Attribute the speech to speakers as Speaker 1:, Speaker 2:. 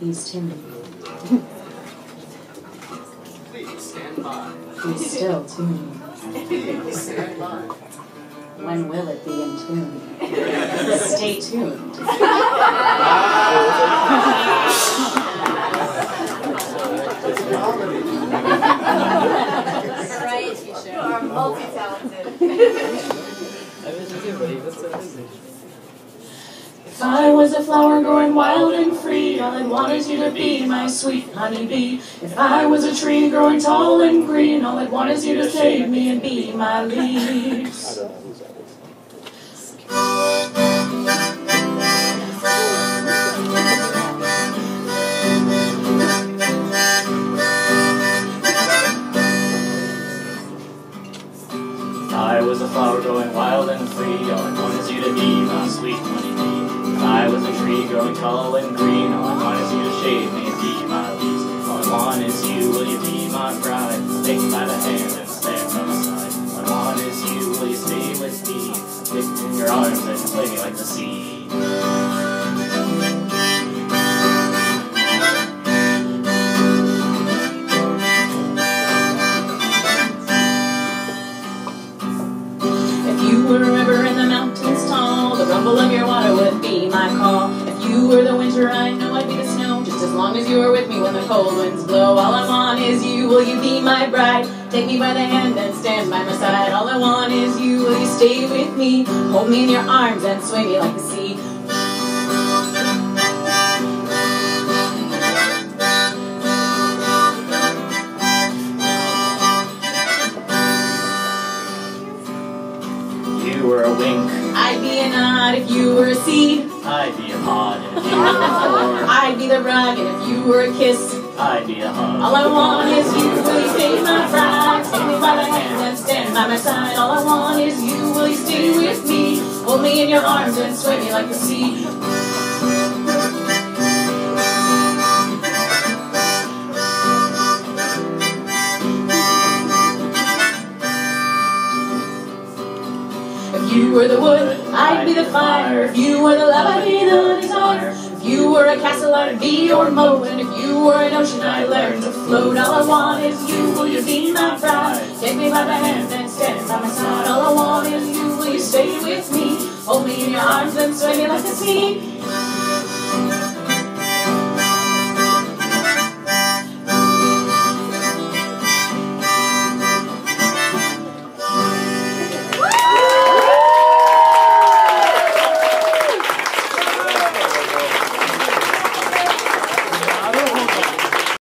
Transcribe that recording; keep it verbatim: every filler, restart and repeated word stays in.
Speaker 1: He's Timmy.
Speaker 2: Please stand by.
Speaker 1: He's still tuned.
Speaker 2: Please stand by.
Speaker 1: When will it be in tune? Stay tuned.
Speaker 3: Variety show. You are multi-talented.
Speaker 1: If I was a flower growing wild and free, all I'd want is you to be my sweet honeybee. If I was a tree growing tall and green, all I'd want is you to save me and be my leaves. If I was a flower growing wild and free, all I want is you to be my sweet honeybee. If I was a tree growing tall and green, all I want is you to shade me and be my leaves. All I want is you, will you be my bride? Take me by the hand and stand by my side. All I want is you, will you stay with me? Take me in your arms and play me like the sea. If you were a river in the mountains tall, the rumble of your water would be my call. If you were the winter, I know I'd be the snow, just as long as you were with me when the cold winds blow. All I want is you, will you be my bride? Take me by the hand and stand by my side. All I want is you, will you stay with me? Hold me in your arms and sway me like the sea. If you were a wink, I'd be a nod. If you were a seed, I'd be a pod. If you were a floor, I'd be the rug. And if you were a kiss, I'd be a hug. All I want is you, will you stay my bride? Take me by the hand and stand by my side. All I want is you, will you stay with me? Hold me in your arms and sway me like the sea. If you were the wood, I'd be the fire. If you were the love, I'd be the desire. If you were a castle, I'd be your moat. And if you were an ocean, I'd learn to float. All I want is you, will you be my bride? Take me by the hand and stand by my side. All I want is you, will you stay with me? Hold me in your arms and sway me like the sea.